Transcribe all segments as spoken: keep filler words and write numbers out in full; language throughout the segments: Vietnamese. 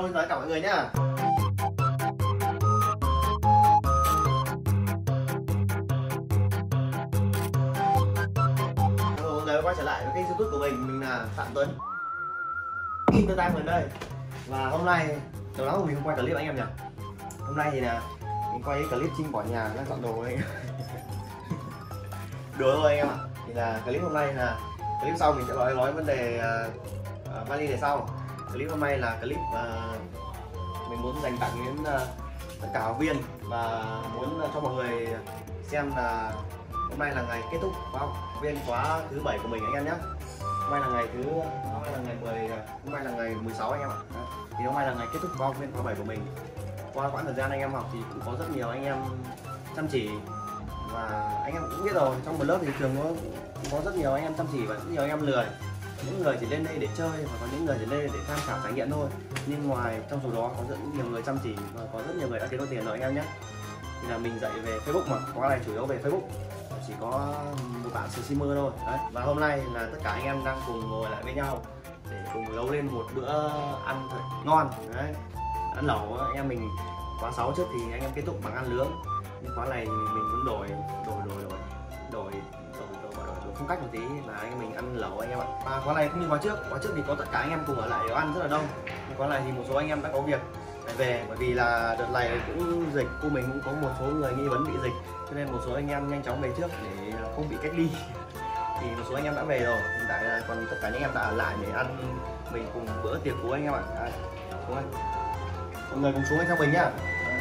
xin chào tất cả mọi người nhá. Hello mọi người, quay trở lại với kênh YouTube của mình, mình là Phạm Tuấn Entertainment đây. Và hôm nay lâu lắm rồi mình không quay clip anh em nhỉ. Hôm nay thì là mình quay cái clip Trinh bỏ nhà đang dọn đồ anh. Đùa thôi anh em ạ. Thì là clip hôm nay là clip sau mình sẽ nói nói vấn đề uh, vali để sau. Clip hôm nay là clip uh, mình muốn dành tặng đến uh, tất cả học viên và muốn uh, cho mọi người xem là hôm nay là ngày kết thúc không? Học viên khóa thứ bảy của mình anh em nhé. Hôm nay là ngày thứ hôm nay là ngày mười, hôm nay là ngày mười sáu anh em ạ. Thì hôm nay là ngày kết thúc của học viên khóa bảy của mình. Qua quãng thời gian anh em học thì cũng có rất nhiều anh em chăm chỉ, và anh em cũng biết rồi, trong một lớp thì thường có có rất nhiều anh em chăm chỉ và rất nhiều anh em lười. Những người chỉ lên đây để chơi và có những người chỉ lên đây để tham khảo trải nghiệm thôi. Nhưng ngoài trong số đó có rất nhiều người chăm chỉ và có rất nhiều người đã kiếm được tiền rồi anh em nhé. Thì là mình dạy về Facebook mà, khóa này chủ yếu về Facebook, chỉ có một bạn streamer thôi. Đấy. Và hôm nay là tất cả anh em đang cùng ngồi lại với nhau để cùng nấu lên một bữa ăn thật ngon. Đấy. Ăn lẩu anh em mình khóa sáu trước thì anh em kết thúc bằng ăn nướng, nhưng khóa này thì mình muốn đổi đổi đổi đổi đổi đổi, đổi, đổi phong cách một tí là anh em mình ăn lẩu anh em ạ. Và khóa này cũng như khóa trước, khóa trước thì có tất cả anh em cùng ở lại để ăn rất là đông. Nhưng khóa này thì một số anh em đã có việc phải về, bởi vì là đợt này cũng dịch, cô mình cũng có một số người nghi vấn bị dịch, cho nên một số anh em nhanh chóng về trước để không bị cách ly. Thì một số anh em đã về rồi, hiện tại là còn tất cả những anh em đã ở lại để ăn mình cùng bữa tiệc cuối anh em ạ. Đây, xuống đây. Mọi người cùng xuống theo mình nhá.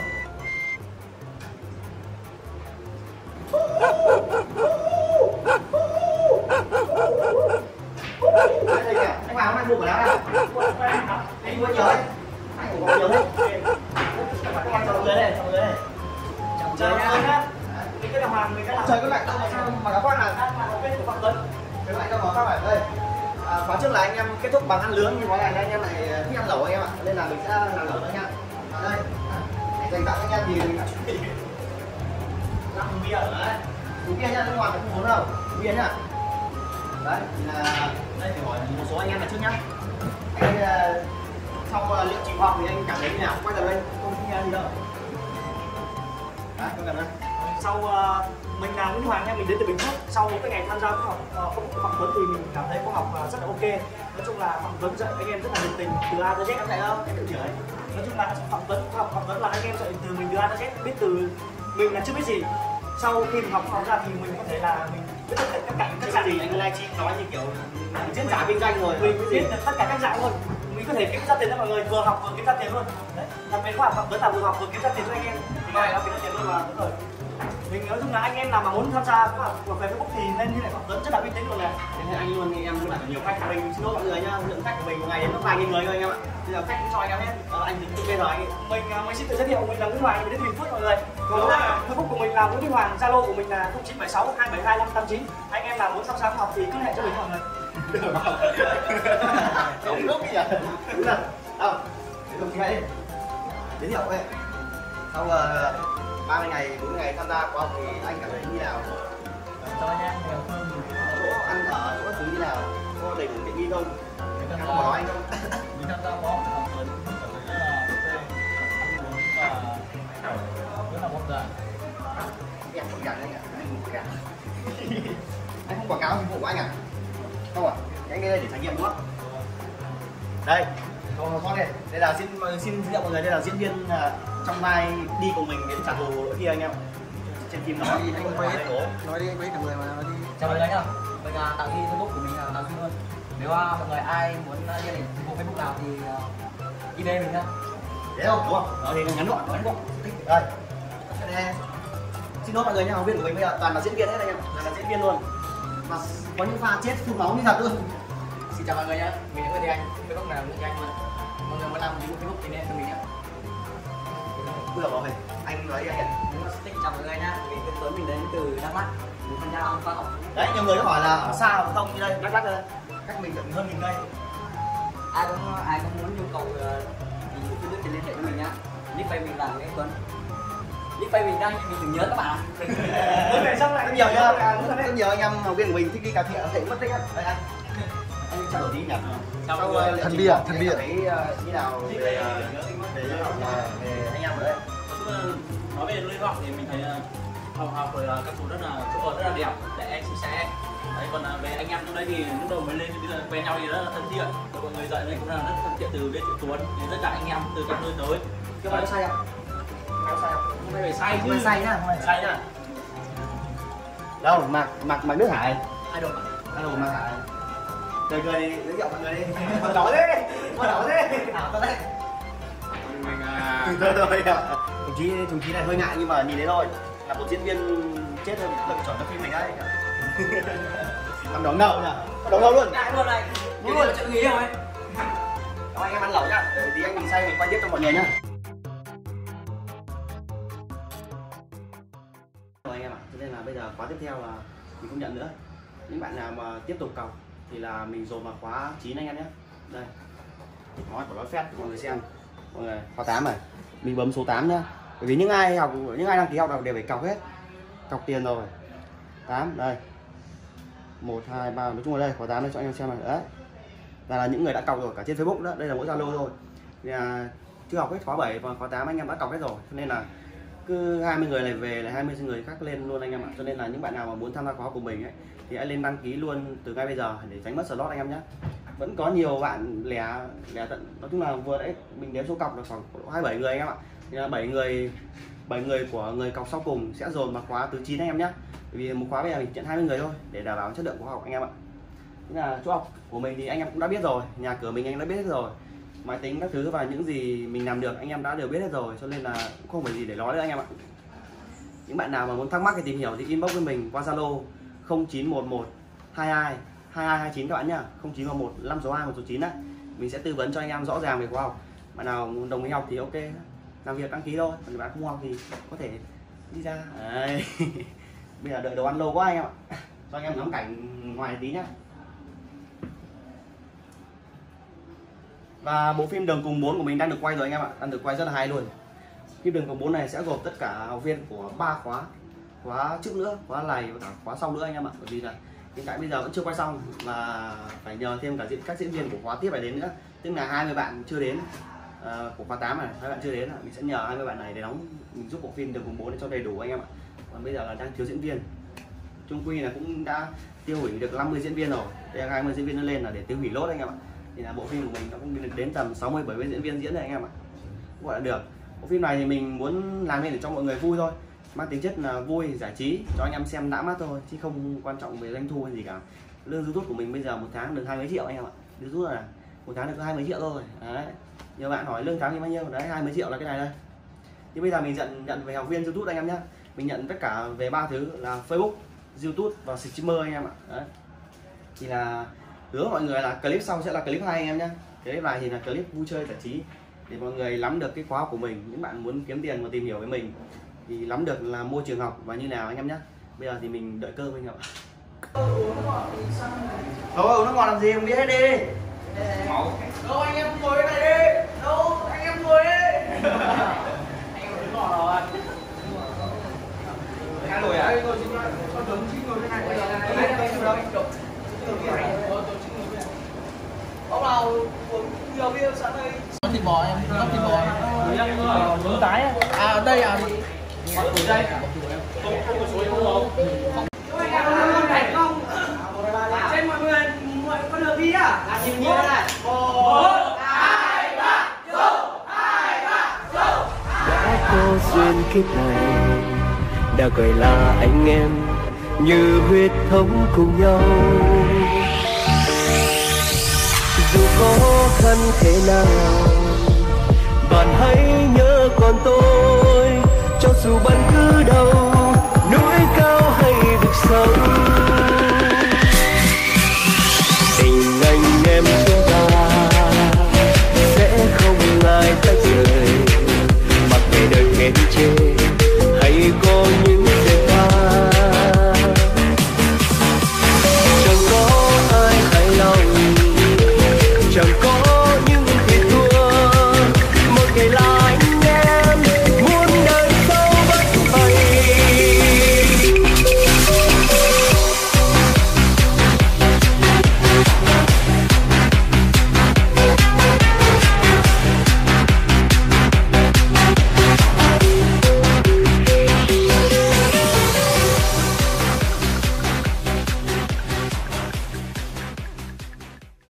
Anh vào hôm nay mua quần áo nào? Anh mua nhiều đấy. Anh mua nhiều đấy. Các em chào mọi người đây, chào mọi người đây. Chào mọi người nhá. Mình cái là Hoàng, mình cái là Trời có lạnh đâu mà sao mà áo khoác là bên của Phạm Tuấn. cái lạnh đâu mà khoác này đây. À, khóa trước là anh em kết thúc bằng ăn nướng, nhưng khóa này anh em lại thích ăn lẩu anh em ạ, nên là mình sẽ làm lẩu anh em. Đây, để dành tặng anh em thì mình đã chuẩn bị năm bia ở đấy. Uống bia nhá, nước ngoài không uống đâu, uống bia nhá. Đấy, thì là đây phải hỏi một số anh em là trước nhá. Anh uh, sau uh, liệu trình học thì anh cảm thấy như nào? Quay vào đây, không nghe gì đâu. Đấy, đây. Sau uh, mình là Nguyễn Hoàng nha, mình đến từ Bình Phước. Sau cái ngày tham gia khóa học uh, của Phạm Tuấn thì mình cảm thấy khóa học uh, rất là ok. Nói chung là Phạm Tuấn dạy anh em rất là nhiệt tình từ A tới Z. Em dạy không? Em tự hiểu đấy. Nói chung là Phạm Tuấn khóa học Phạm Tuấn là anh em dạy từ mình từ A tới Z, biết từ mình là chưa biết gì. Sau khi mình học học ra thì mình có thể là mình biết tất cả các cảnh các dạng gì anh livestream nói như kiểu diễn giả kinh doanh rồi, mình biết được tất cả các dạng luôn. Mình có thể kiếm ra tiền cho mọi người, vừa học vừa kiếm ra tiền luôn. Đấy, đặc biệt khóa học Phạm Tuấn là vừa học vừa kiếm ra tiền cho anh em. Thì này nó kiếm ra tiền luôn mà, đúng rồi. Mình nói chung là anh em nào mà muốn tham gia khóa học của Facebook thì nên như này, Phạm Tuấn rất là uy tín luôn này. Thế anh luôn thì em cũng là nhiều khách của mình, xin lỗi mọi người nhá, lượng khách của mình một ngày nó vài nghìn người thôi anh em ạ. Bây giờ khách cũng cho anh em hết. Ờ, anh tự bây giờ anh mình mình xin tự giới thiệu, mình là Nguyễn Hoàng, mình đến từ Bình Phước mọi người. Còn Facebook của mình là Nguyễn Minh Hoàng, Zalo của mình là không chín bảy sáu hai bảy hai năm tám chín. Anh em nào muốn tham gia khóa học thì cứ hẹn cho mình mọi người. Đúng lúc bây giờ. Đúng rồi. Không. Đồng chí hãy giới thiệu ấy. Sau uh, ba mươi ngày, bốn mươi ngày tham gia khóa học thì anh cảm thấy như nào? Cho anh em nhiều hơn. Chỗ ăn ở, chỗ các thứ như nào? Có đầy đủ tiện nghi không? Em không nói anh không? Mình tham gia khóa học Phạm Tuấn cảm thấy rất là ok, ăn uống và rất là ngon giản. Em không gạt anh ạ, anh không gạt. Anh không quảng cáo dịch vụ của anh à? Không à? Anh đây để trải nghiệm đúng không? Đây, con con này, đây là xin xin giới thiệu mọi người, đây là diễn viên uh, trong vai đi cùng mình đến trả thù kia anh em. Trên phim nói đi, anh quay hết, nói đi, anh quay cả người mà nói đi. Chào mọi người nhá, mình là tạo ghi Facebook của mình là tạo ghi luôn. Nếu uh, mọi người ai muốn uh, liên hệ dịch vụ Facebook nào thì uh, i đê mình nhá. Thế không? Đúng không? Đó thì ngắn gọn, ngắn gọn. Đây. Đây. Xin lỗi mọi người nha, học viên của mình bây giờ toàn là diễn viên hết anh em, toàn là diễn viên luôn. Mà có những pha chết phun máu như thật luôn. Xin chào mọi người nhá, mình là Nguyễn Thế Anh, Facebook là Nguyễn Thế Anh luôn. Mọi người muốn làm dịch vụ Facebook thì liên hệ cho mình nhá. Vừa rồi, anh nói đi anh ạ. Xin chào mọi người nhá, mình tên Tuấn, mình đến từ Đắk Lắk, mình tham gia khóa học. Đấy, nhiều người có hỏi là ở xa không như đây, Đắk Lắk đây, cách mình tận hơn nghìn cây. Ai có ai có muốn nhu cầu dịch vụ Facebook thì liên hệ cho mình nhá. Nick Facebook mình là Nguyễn Tuấn. Nick Facebook mình đang mình đừng nhớ các bạn ạ. Về xong lại Rất nhiều nhá, rất nhiều anh em học viên của mình thích đi cà phê ở thể mất tích á. Đây anh. Anh trao đổi tí nhỉ. Sau Sau rồi uh, Thân bia, thân bia. thấy uh, như nào về uh, về lớp học là về anh em ở đây. Nói về lưới học thì mình thấy phòng học rồi là các chú rất là chỗ ở rất là đẹp, để sạch sẽ. Đấy, còn về anh em trong đây thì lúc đầu mới lên thì bây giờ quen nhau thì rất là thân thiện. Rồi mọi người dạy đây cũng là rất thân thiện từ bên chỗ Tuấn đến tất cả anh em từ các nơi tới. Cái này có say không? Có say không? Hôm nay phải say chứ. Hôm nay say nhá, hôm nay Say nhá. Đâu, mặc mặc mặc nước Hải. ai đồ Ăn đồ mặc Hải. Cười cười đi, giới thiệu mọi người đi. Mà nói thế, mà nói thế. nào có đấy. Mình à... Thôi thôi. Thùng chí thùng chí này hơi ngại nhưng mà nhìn đấy thôi. Là một diễn viên chết rồi, lựa chọn cho phim mình đấy. Ăn đón đậu nhỉ? Đón đậu luôn. Ngại luôn này. Đúng Luôn luôn. chữ nghỉ không ấy? Các anh em ăn lẩu nhá. Để tí anh mình say mình quay tiếp cho mọi người nhá. Rồi anh em ạ, cho nên là bây giờ khóa tiếp theo là mình không nhận nữa. Những bạn nào mà tiếp tục cọc thì là mình dồn vào khóa chín anh em nhé. Đây. Nói của nói phép mọi người xem. Mọi người khóa tám này. Mình bấm số tám nhá. Bởi vì những ai học những ai đăng ký học đều phải cọc hết. Cọc tiền rồi. tám đây. một hai ba nói chung là đây khóa tám đây cho anh em xem này. Đấy. Là, là những người đã cọc rồi cả trên Facebook đó, đây là mỗi Zalo thôi. Thì là chưa học hết khóa bảy và khóa tám anh em đã cọc hết rồi. Cho nên là cứ hai mươi người này về là hai mươi người khác lên luôn anh em ạ. Cho nên là những bạn nào mà muốn tham gia khóa học của mình ấy thì hãy lên đăng ký luôn từ ngay bây giờ để tránh mất slot anh em nhé. Vẫn có nhiều bạn lẻ lẻ tận, nói chung là vừa nãy mình đếm số cọc là khoảng hai mươi bảy người anh em ạ. Thì là bảy người bảy người của người cọc sau cùng sẽ dồn vào khóa thứ chín anh em nhé. Bởi vì một khóa bây giờ mình nhận hai mươi người thôi để đảm bảo chất lượng của học anh em ạ. Thế là chỗ học của mình thì anh em cũng đã biết rồi, nhà cửa mình anh em đã biết hết rồi, máy tính các thứ và những gì mình làm được anh em đã đều biết hết rồi, cho nên là cũng không phải gì để nói nữa anh em ạ. Những bạn nào mà muốn thắc mắc hay tìm hiểu thì inbox với mình qua Zalo không chín một một hai hai hai hai hai chín các bạn nhá, không chín một một năm sáu hai một số chín á. Mình sẽ tư vấn cho anh em rõ ràng về khóa học. Bạn nào đồng ý học thì ok, làm việc đăng ký thôi, còn bạn không học thì có thể đi ra. Đấy. Bây giờ đợi đồ ăn lâu quá anh em ạ, cho anh em ngắm cảnh ngoài tí nhá. Và bộ phim Đường Cùng bốn của mình đang được quay rồi anh em ạ, đang được quay rất là hay luôn. Phim Đường Cùng bốn này sẽ gồm tất cả học viên của ba khóa, khóa trước nữa, khóa này và cả khóa sau nữa anh em ạ. Bởi vì là hiện tại bây giờ vẫn chưa quay xong và phải nhờ thêm cả diễn các diễn viên của khóa tiếp phải đến nữa, tức là hai mươi bạn chưa đến uh, của khóa tám này, hai bạn chưa đến, mình sẽ nhờ hai mươi bạn này để đóng, mình giúp bộ phim Đường Cùng bốn để cho đầy đủ anh em ạ. Còn bây giờ là đang thiếu diễn viên, chung quy là cũng đã tiêu hủy được năm mươi diễn viên rồi, đây là hai mươi diễn viên nó lên là để tiêu hủy lốt anh em ạ. Thì là bộ phim của mình nó cũng được đến tầm sáu mươi bảy mươi diễn viên diễn rồi anh em ạ, gọi là được. Bộ phim này thì mình muốn làm lên để cho mọi người vui thôi, mang tính chất là vui giải trí cho anh em xem đã mắt thôi, chứ không quan trọng về doanh thu hay gì cả. Lương YouTube của mình bây giờ một tháng được hai mươi triệu anh em ạ, YouTube là một tháng được có hai mươi triệu thôi. Đấy, nhiều bạn hỏi lương tháng thì bao nhiêu, đấy hai mươi triệu là cái này đây. Thì bây giờ mình nhận nhận về học viên YouTube anh em nhé, mình nhận tất cả về ba thứ là Facebook, YouTube và streamer anh em ạ. Đấy. Thì là hứa mọi người là clip sau sẽ là clip hai anh em nhé. Clip này thì là clip vui chơi giải trí để mọi người nắm được cái khóa học của mình. Những bạn muốn kiếm tiền và tìm hiểu với mình thì nắm được là môi trường học và như nào anh em nhé. Bây giờ thì mình đợi cơm anh em ạ. Thôi uống nước ngọt làm gì không biết hết đi. Đâu anh em ngồi đây này đi. Đâu anh em ngồi đi. Anh em uống ngọt rồi. Hai nồi à? Con tướng chín ngồi thế này. Ông nào uống nhiều bia sẵn đây. Con thịt bò em, con thịt bò. Nướng tái á. À ở đây à? Ở đây. Không không có số không đâu. Trên mọi người, mọi con đường đi à? À nhìn nhớ này. Một, hai, ba, go! Hai, ba, go! Đã có duyên kiếp này, đã gọi là anh em như huyết thống cùng nhau. Dù khó khăn thế nào, bạn hãy nhớ còn tôi, cho dù bận